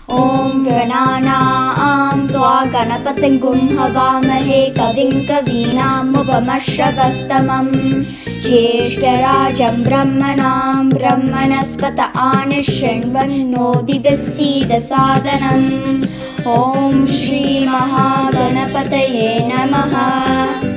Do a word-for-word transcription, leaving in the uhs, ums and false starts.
ॐ गणानां त्वा गणपतिं हवामहे कविं कवीनामुपमश्रवस्तमम् ज्येष्ठराजं ब्रह्मणां ब्रह्मणस्पत आनशृण्वन्नोतिभिः सीदसादनम्। ॐ श्री महागणपतये नमः।